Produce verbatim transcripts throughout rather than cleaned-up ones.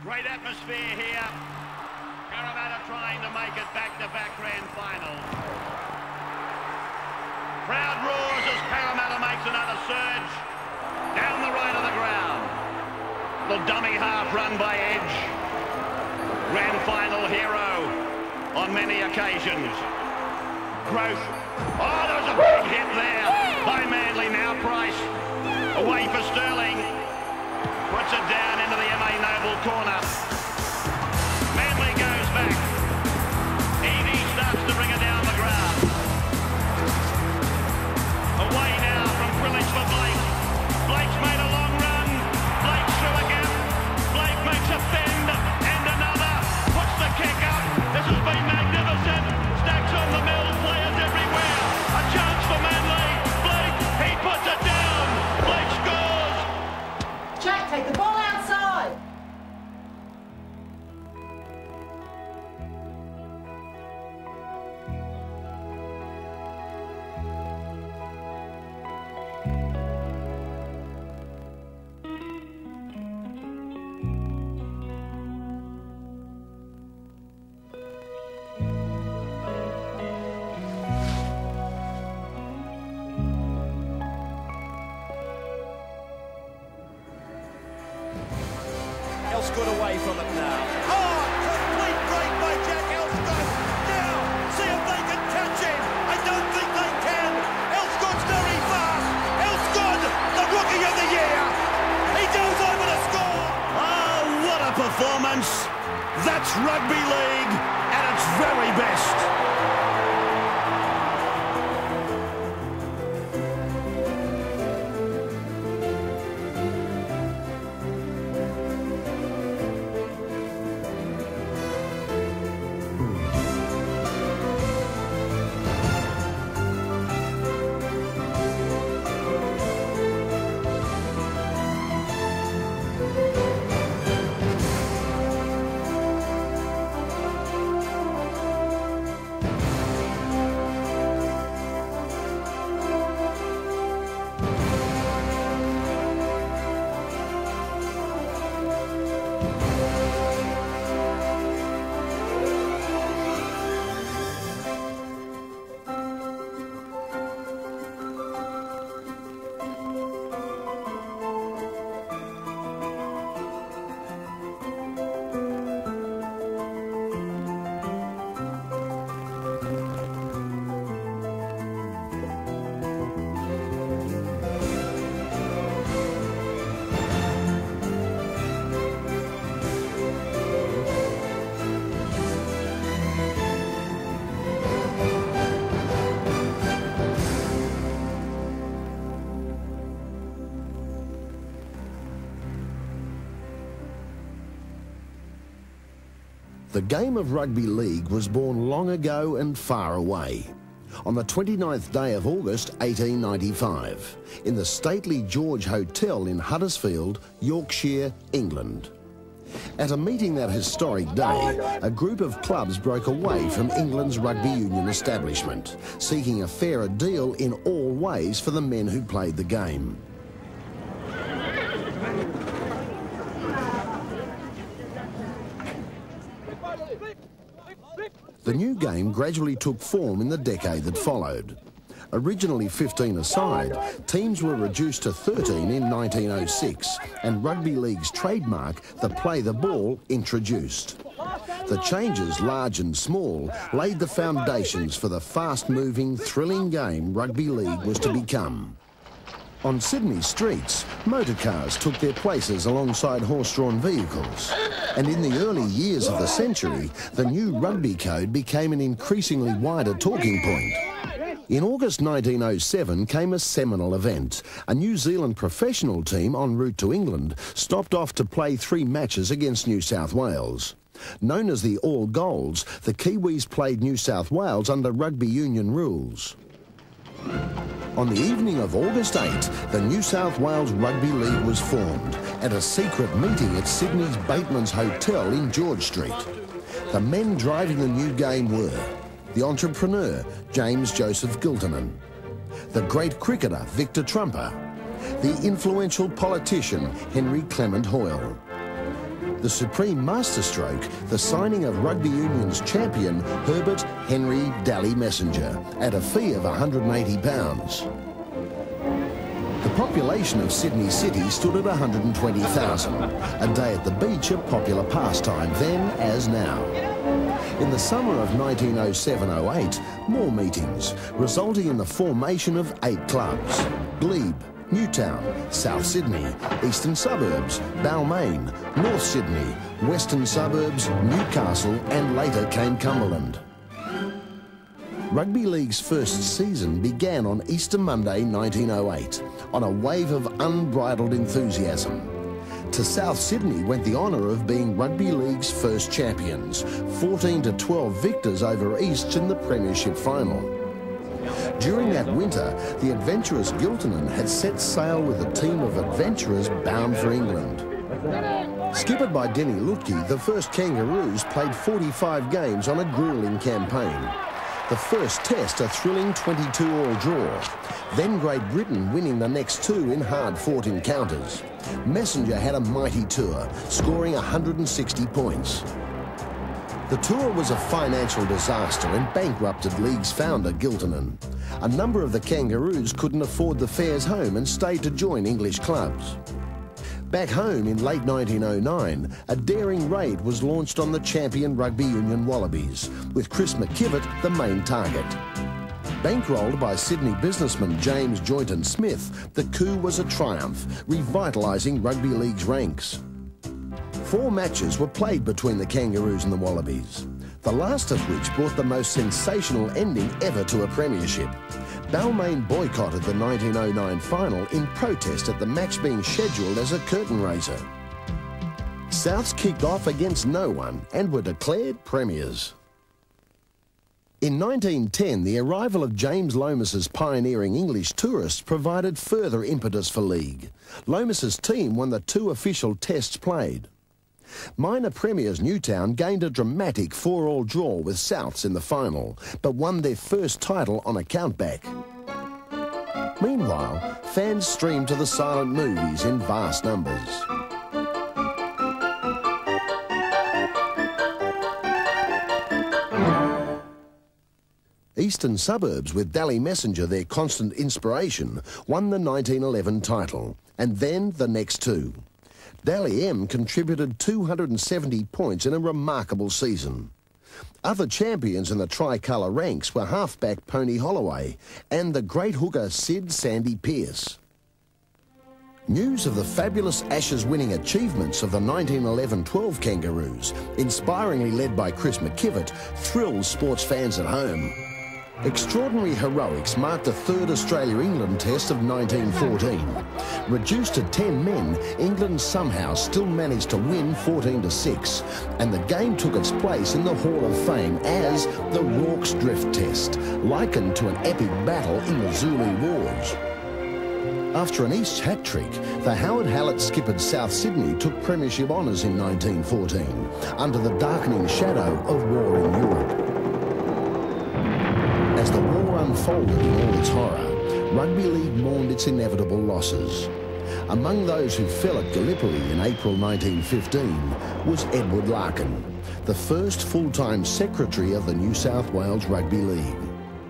Great atmosphere here. Parramatta trying to make it back-to-back grand finals. Crowd roars as Parramatta makes another surge down the right of the ground. The dummy half run by Edge. Grand final hero on many occasions. Growth. Oh, there was a big hit there by Manly. Now Price away for Sterling. Puts it down into the M A Noble corner. Manly goes back. Evie starts to bring it down the ground. Away now from Privilege for Blake. Blake's made a long run. Blake's through a gap. Blake makes a bend and another. Puts the kick up. This has been magnificent. Stacks on the mill. Players everywhere. A chance for Manly. Blake, he puts it down. Blake scores. Jack, take the ball outside. Elfsgood away from it now. Oh, complete break by Jack Elfsgood. Now, see if they can catch him. I don't think they can. Elfsgood's very fast. Elfsgood, the rookie of the year. He goes over to score. Oh, what a performance. That's rugby league at its very best. The game of rugby league was born long ago and far away. On the twenty-ninth day of August eighteen ninety-five, in the stately George Hotel in Huddersfield, Yorkshire, England. At a meeting that historic day, a group of clubs broke away from England's rugby union establishment, seeking a fairer deal in all ways for the men who played the game. The new game gradually took form in the decade that followed. Originally fifteen aside, teams were reduced to thirteen in nineteen oh six, and rugby league's trademark, the play the ball, introduced. The changes, large and small, laid the foundations for the fast-moving, thrilling game rugby league was to become. On Sydney streets, motor cars took their places alongside horse-drawn vehicles. And in the early years of the century, the new rugby code became an increasingly wider talking point. In August nineteen oh seven came a seminal event. A New Zealand professional team en route to England stopped off to play three matches against New South Wales. Known as the All Golds, the Kiwis played New South Wales under rugby union rules. On the evening of August eighth, the New South Wales Rugby League was formed at a secret meeting at Sydney's Bateman's Hotel in George Street. The men driving the new game were the entrepreneur, James Joseph Giltinan, the great cricketer, Victor Trumper, the influential politician, Henry Clement Hoyle, The supreme masterstroke, the signing of rugby union's champion, Herbert Henry Dally Messenger, at a fee of one hundred eighty pounds. The population of Sydney City stood at one hundred twenty thousand, a day at the beach a popular pastime then as now. In the summer of nineteen oh seven oh eight, more meetings, resulting in the formation of eight clubs: Glebe, Newtown, South Sydney, Eastern Suburbs, Balmain, North Sydney, Western Suburbs, Newcastle, and later came Cumberland. Rugby League's first season began on Easter Monday nineteen oh eight, on a wave of unbridled enthusiasm. To South Sydney went the honour of being Rugby League's first champions, fourteen to twelve victors over East in the Premiership final. During that winter, the adventurous Giltinan had set sail with a team of adventurers bound for England. Skippered by Denny Lutke, the first Kangaroos played forty-five games on a gruelling campaign. The first test a thrilling twenty-two all draw, then Great Britain winning the next two in hard-fought encounters. Messenger had a mighty tour, scoring one hundred sixty points. The tour was a financial disaster and bankrupted League's founder, Giltinan. A number of the Kangaroos couldn't afford the fares home and stayed to join English clubs. Back home in late nineteen oh nine, a daring raid was launched on the champion Rugby Union Wallabies, with Chris McKivitt the main target. Bankrolled by Sydney businessman James Joynton Smith, the coup was a triumph, revitalising Rugby League's ranks. Four matches were played between the Kangaroos and the Wallabies, the last of which brought the most sensational ending ever to a premiership. Balmain boycotted the nineteen oh nine final in protest at the match being scheduled as a curtain raiser. Souths kicked off against no one and were declared premiers. In nineteen ten, the arrival of James Lomas's pioneering English tourists provided further impetus for League. Lomas's team won the two official tests played. Minor premiers Newtown gained a dramatic four-all draw with Souths in the final, but won their first title on a countback. Meanwhile, fans streamed to the silent movies in vast numbers. Eastern Suburbs, with Dally Messenger their constant inspiration, won the nineteen eleven title, and then the next two. Dally M contributed two hundred seventy points in a remarkable season. Other champions in the tricolour ranks were halfback Pony Holloway and the great hooker Sid Sandy Pearce. News of the fabulous Ashes-winning achievements of the nineteen eleven twelve Kangaroos, inspiringly led by Chris McKivitt, thrills sports fans at home. Extraordinary heroics marked the third Australia-England test of nineteen fourteen. Reduced to ten men, England somehow still managed to win fourteen to six, and the game took its place in the Hall of Fame as the Rorke's Drift Test, likened to an epic battle in the Zulu Wars. After an East hat-trick, the Howard Hallett-skippered South Sydney took premiership honours in nineteen fourteen, under the darkening shadow of war in Europe. As the war unfolded in all its horror, Rugby League mourned its inevitable losses. Among those who fell at Gallipoli in April nineteen fifteen was Edward Larkin, the first full-time secretary of the New South Wales Rugby League.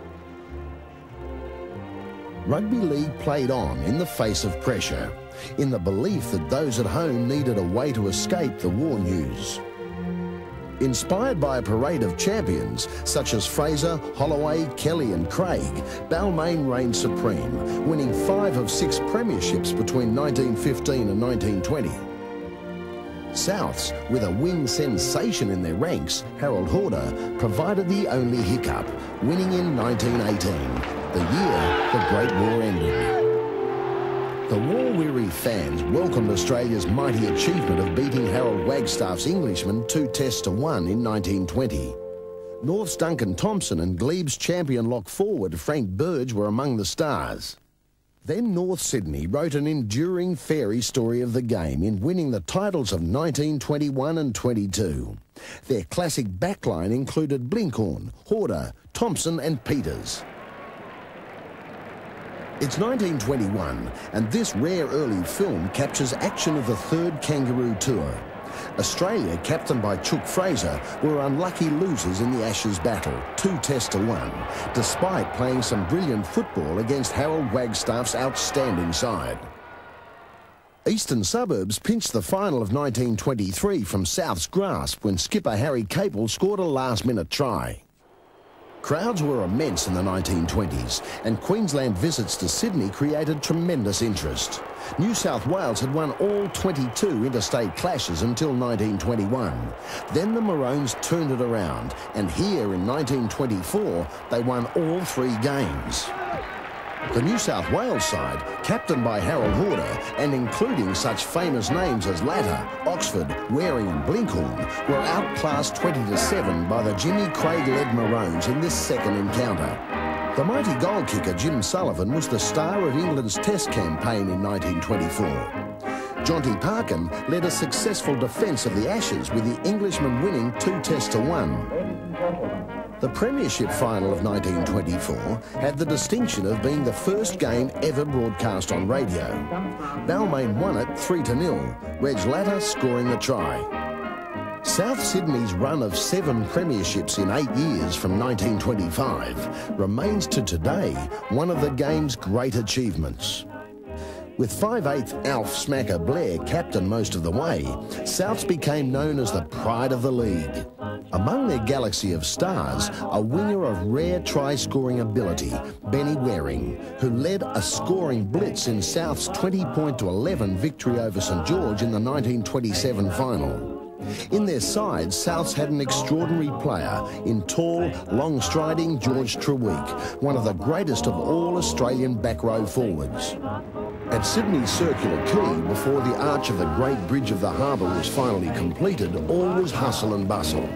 Rugby League played on in the face of pressure, in the belief that those at home needed a way to escape the war news. Inspired by a parade of champions such as Fraser, Holloway, Kelly and Craig, Balmain reigned supreme, winning five of six premierships between nineteen fifteen and nineteen twenty. Souths, with a wing sensation in their ranks, Harold Horder, provided the only hiccup, winning in nineteen eighteen, the year the Great War ended. The war-weary fans welcomed Australia's mighty achievement of beating Harold Wagstaff's Englishmen two tests to one in nineteen twenty. North's Duncan Thompson and Glebe's champion lock-forward Frank Burge were among the stars. Then North Sydney wrote an enduring fairy story of the game in winning the titles of nineteen twenty-one and twenty-two. Their classic backline included Blinkhorn, Horder, Thompson and Peters. It's nineteen twenty-one, and this rare early film captures action of the third Kangaroo Tour. Australia, captained by Chuck Fraser, were unlucky losers in the Ashes battle, two tests to one, despite playing some brilliant football against Harold Wagstaff's outstanding side. Eastern Suburbs pinched the final of nineteen twenty-three from South's grasp when skipper Harry Capel scored a last-minute try. Crowds were immense in the nineteen twenties, and Queensland visits to Sydney created tremendous interest. New South Wales had won all twenty-two interstate clashes until nineteen twenty-one. Then the Maroons turned it around, and here in nineteen twenty-four, they won all three games. The New South Wales side, captained by Harold Horder, and including such famous names as Latter, Oxford, Waring and Blinkhorn, were outclassed twenty to seven by the Jimmy Craig-led Maroons in this second encounter. The mighty goal kicker Jim Sullivan was the star of England's Test campaign in nineteen twenty-four. Jonty Parkin led a successful defence of the Ashes, with the Englishmen winning two tests to one. The Premiership final of nineteen twenty-four had the distinction of being the first game ever broadcast on radio. Balmain won it three to nil, Reg Latter scoring the try. South Sydney's run of seven premierships in eight years from nineteen twenty-five remains to today one of the game's great achievements. With five-eighth Alf Smacker Blair captain most of the way, Souths became known as the pride of the league. Among their galaxy of stars, a winger of rare try-scoring ability, Benny Waring, who led a scoring blitz in South's twenty point to eleven victory over St George in the nineteen twenty-seven final. In their side, Souths had an extraordinary player in tall, long-striding George Treweek, one of the greatest of all Australian back row forwards. At Sydney's Circular Quay, before the arch of the Great Bridge of the Harbour was finally completed, all was hustle and bustle.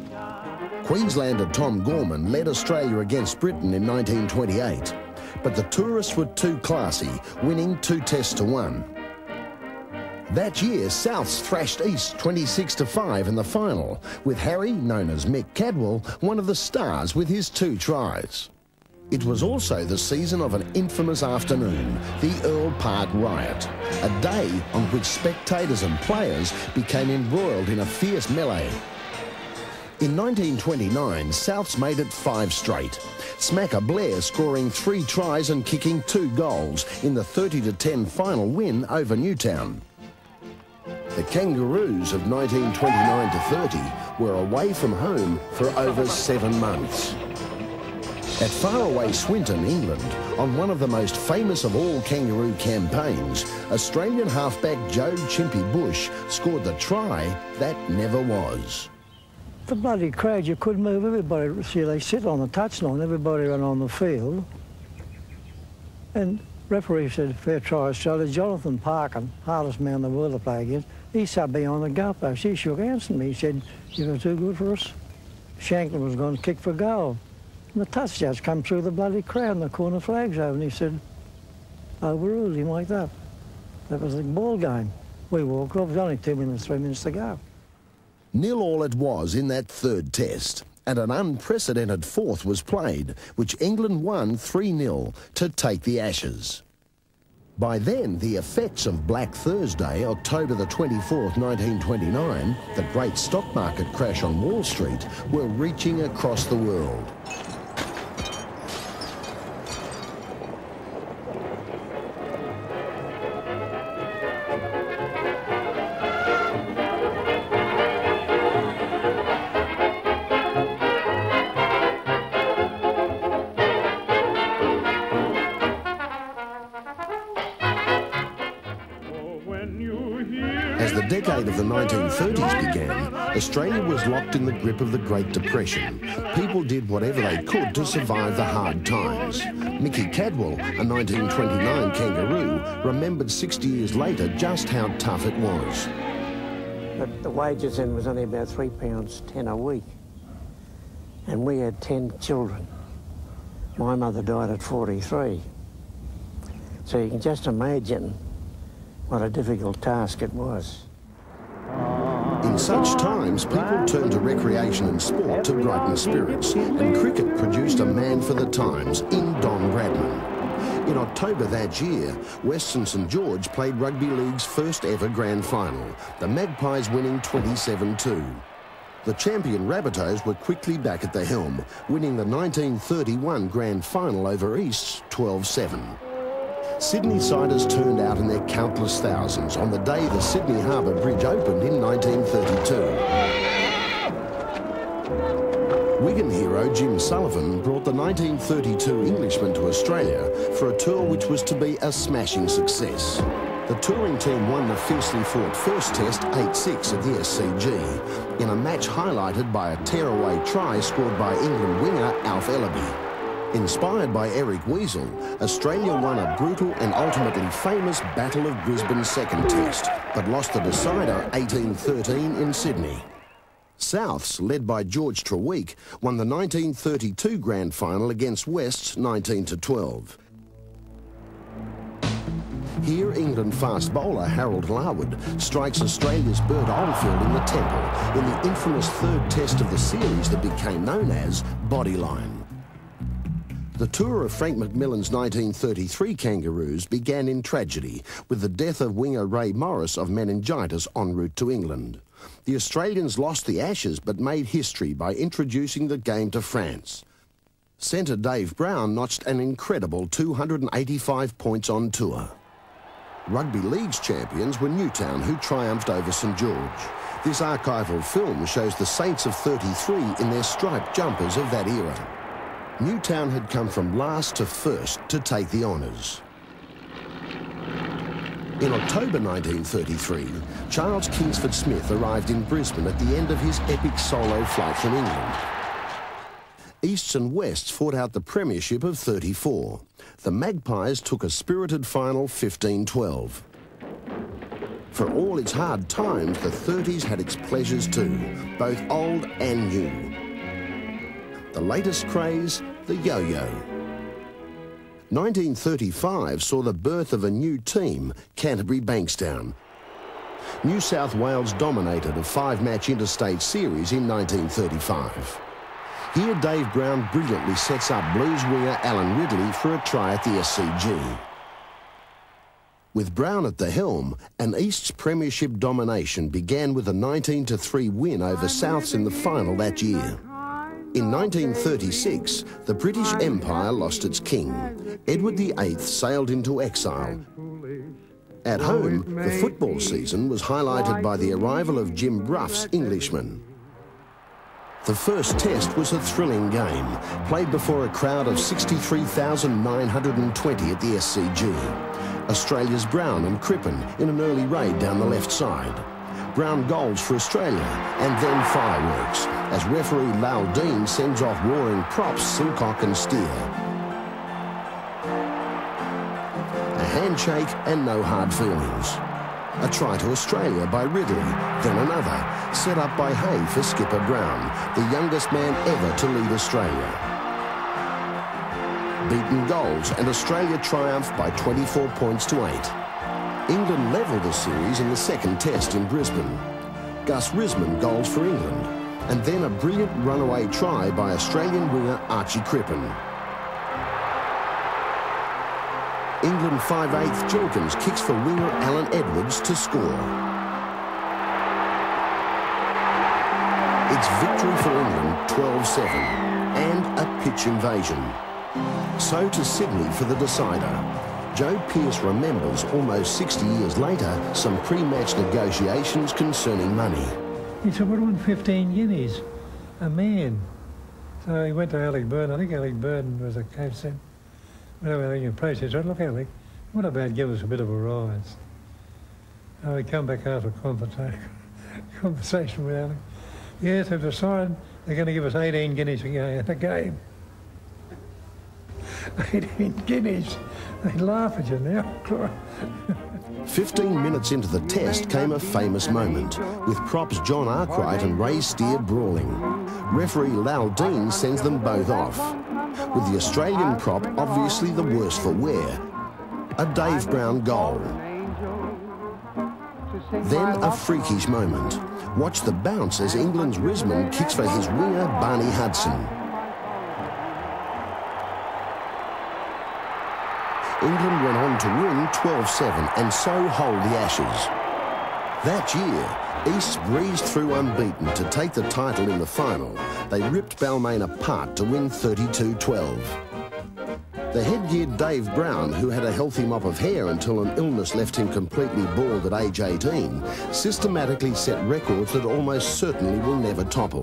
Queenslander Tom Gorman led Australia against Britain in nineteen twenty-eight, but the tourists were too classy, winning two tests to one. That year, Souths thrashed East twenty-six to five in the final, with Harry, known as Mick Cadwell, one of the stars with his two tries. It was also the season of an infamous afternoon, the Earl Park Riot, a day on which spectators and players became embroiled in a fierce melee. In nineteen twenty-nine, Souths made it five straight, Smacker Blair scoring three tries and kicking two goals in the thirty to ten final win over Newtown. The Kangaroos of nineteen twenty-nine to thirty were away from home for over seven months. At faraway Swinton, England, on one of the most famous of all Kangaroo campaigns, Australian halfback Joe Chimpy Bush scored the try that never was. The bloody crowd, you couldn't move everybody. See, they sit on the touchline, everybody ran on the field. And referee said, fair try Australia. Jonathan Parkin, hardest man in the world to play against, he sat behind the goal post. He shook hands with me. He said, you were too good for us. Shanklin was going to kick for goal. And the touch judge come through the bloody crowd and the corner flags over, and he said, overruled him like that. That was the ball game. We walked off. It was only two minutes, three minutes to go. Nil all it was in that third test, and an unprecedented fourth was played, which England won three nil to take the Ashes. By then, the effects of Black Thursday, October the twenty-fourth, nineteen twenty-nine, the great stock market crash on Wall Street, were reaching across the world. As the decade of the nineteen thirties began, Australia was locked in the grip of the Great Depression. People did whatever they could to survive the hard times. Mickey Cadwell, a nineteen twenty-nine Kangaroo, remembered sixty years later just how tough it was. But the wages then was only about three pounds ten a week. And we had ten children. My mother died at forty-three. So you can just imagine what a difficult task it was. In such times, people turned to recreation and sport to brighten spirits, and cricket produced a man for the times in Don Bradman. In October that year, Western St George played Rugby League's first ever grand final, the Magpies winning twenty-seven two. The champion Rabbitohs were quickly back at the helm, winning the nineteen thirty-one grand final over Easts twelve seven. Sydney-siders turned out in their countless thousands on the day the Sydney Harbour Bridge opened in nineteen thirty-two. Wigan hero Jim Sullivan brought the nineteen thirty-two Englishman to Australia for a tour which was to be a smashing success. The touring team won the fiercely fought first test eight six at the S C G, in a match highlighted by a tearaway try scored by England winger Alf Ellaby. Inspired by Eric Weasel, Australia won a brutal and ultimately famous Battle of Brisbane's second test, but lost the decider eighteen thirteen in Sydney. Souths, led by George Treweek, won the nineteen thirty-two grand final against Wests nineteen to twelve. Here, England fast bowler Harold Larwood strikes Australia's Bert Oldfield in the temple in the infamous third test of the series that became known as Bodyline. The tour of Frank McMillan's nineteen thirty-three Kangaroos began in tragedy with the death of winger Ray Morris of meningitis en route to England. The Australians lost the Ashes but made history by introducing the game to France. Centre Dave Brown notched an incredible two hundred eighty-five points on tour. Rugby League's champions were Newtown, who triumphed over St George. This archival film shows the Saints of thirty-three in their striped jumpers of that era. Newtown had come from last to first to take the honours. In October nineteen thirty-three, Charles Kingsford Smith arrived in Brisbane at the end of his epic solo flight from England. Easts and Wests fought out the premiership of thirty-four. The Magpies took a spirited final fifteen twelve. For all its hard times, the thirties had its pleasures too, both old and new. The latest craze, the yo-yo. nineteen thirty-five saw the birth of a new team, Canterbury Bankstown. New South Wales dominated a five-match interstate series in nineteen thirty-five. Here, Dave Brown brilliantly sets up Blues winger Alan Ridley for a try at the S C G. With Brown at the helm, an East's premiership domination began with a nineteen to three win over Souths in the final that year. In nineteen thirty-six, the British Empire lost its king. Edward the Eighth sailed into exile. At home, the football season was highlighted by the arrival of Jim Bruff's Englishmen. The first test was a thrilling game, played before a crowd of sixty-three thousand nine hundred twenty at the S C G. Australia's Brown and Crippen in an early raid down the left side. Brown goals for Australia, and then fireworks, as referee Lal Dean sends off roaring props Silcock and Steer. A handshake and no hard feelings. A try to Australia by Ridley, then another, set up by Hay for skipper Brown, the youngest man ever to lead Australia. Beaten goals, and Australia triumphed by twenty-four points to eight. England levelled the series in the second test in Brisbane. Gus Risman goals for England, and then a brilliant runaway try by Australian winger Archie Crippen. England five eighth Jenkins kicks for winger Alan Edwards to score. It's victory for England twelve seven, and a pitch invasion. So to Sydney for the decider. Joe Pearce remembers, almost sixty years later, some pre-match negotiations concerning money. He said, "What about fifteen guineas a man?" So he went to Alec Burden. I think Alec Burden was a came said, whenever he approached, he said, "Look, Alec, what about give us a bit of a rise?" And we come back after a conversation, conversation with Alec. Yes, they've decided they're going to give us eighteen guineas a game. eighteen guineas. They laugh at you now. Fifteen minutes into the test came a famous moment, with props John Arkwright and Ray Steer brawling. Referee Lal Dean sends them both off, with the Australian prop obviously the worse for wear. A Dave Brown goal. Then a freakish moment. Watch the bounce as England's Risman kicks for his winger Barney Hudson. England went on to win twelve seven and so hold the Ashes. That year, East breezed through unbeaten to take the title in the final. They ripped Balmain apart to win thirty-two twelve. The headgeared Dave Brown, who had a healthy mop of hair until an illness left him completely bald at age eighteen, systematically set records that almost certainly will never topple.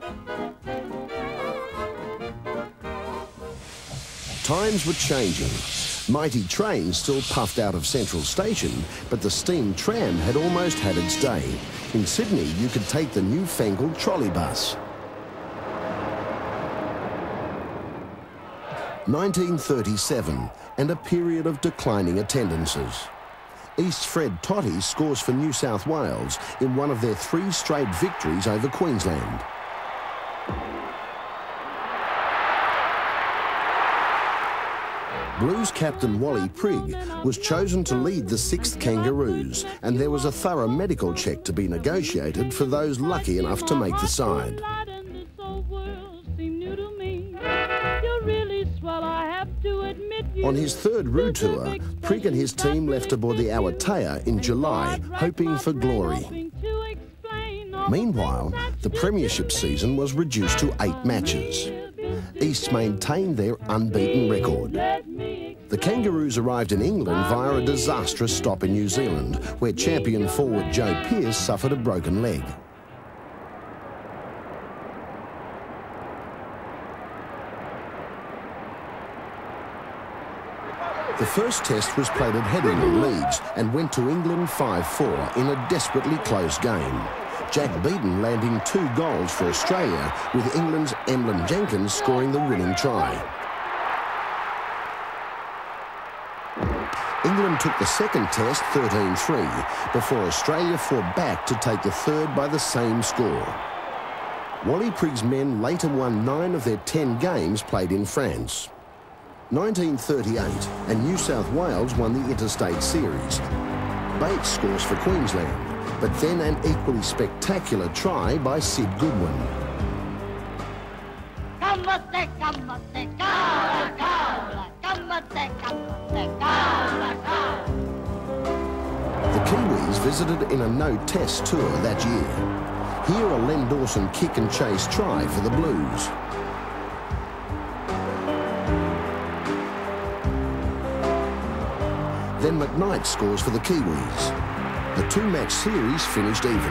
Times were changing. Mighty trains still puffed out of Central Station, but the steam tram had almost had its day. In Sydney, you could take the newfangled trolley bus. nineteen thirty-seven, and a period of declining attendances. East's Fred Totty scores for New South Wales in one of their three straight victories over Queensland. Blues captain Wally Prigg was chosen to lead the sixth Kangaroos, and there was a thorough medical check to be negotiated for those lucky enough to make the side. On his third Roo tour, Prigg and his team left aboard the Awatea in July, hoping for glory. Meanwhile, the premiership season was reduced to eight matches. East maintained their unbeaten record. The Kangaroos arrived in England via a disastrous stop in New Zealand, where champion forward Joe Pearce suffered a broken leg. The first test was played at Headingley, Leeds, and went to England five four in a desperately close game. Jack Beaton landing two goals for Australia, with England's Emlyn Jenkins scoring the winning try. England took the second test thirteen three, before Australia fought back to take the third by the same score. Wally Prigg's men later won nine of their ten games played in France. nineteen thirty-eight, and New South Wales won the Interstate Series. Bates scores for Queensland, but then an equally spectacular try by Sid Goodwin. The Kiwis visited in a no-test tour that year. Here a Len Dawson kick and chase try for the Blues. Then McKnight scores for the Kiwis. The two-match series finished even.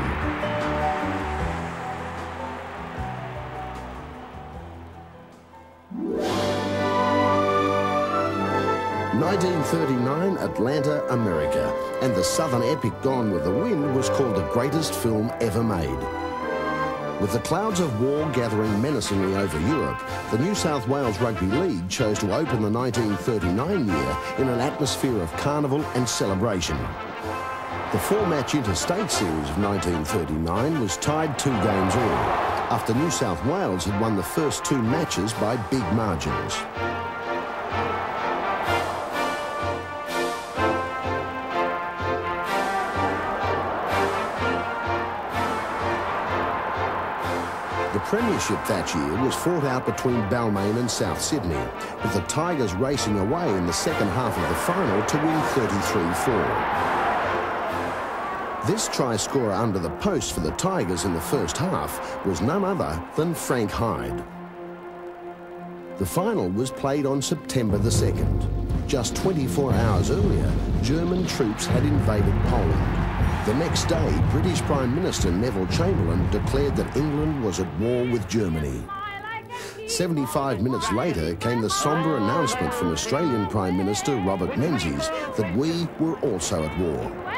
nineteen thirty-nine, Atlanta, America, and the Southern epic Gone with the Wind was called the greatest film ever made. With the clouds of war gathering menacingly over Europe, the New South Wales Rugby League chose to open the nineteen thirty-nine year in an atmosphere of carnival and celebration. The four-match interstate series of nineteen thirty-nine was tied two games all, after New South Wales had won the first two matches by big margins. The premiership that year was fought out between Balmain and South Sydney, with the Tigers racing away in the second half of the final to win thirty-three four. This try scorer under the post for the Tigers in the first half was none other than Frank Hyde. The final was played on September the second. Just twenty-four hours earlier, German troops had invaded Poland. The next day, British Prime Minister Neville Chamberlain declared that England was at war with Germany. seventy-five minutes later came the sombre announcement from Australian Prime Minister Robert Menzies that we were also at war.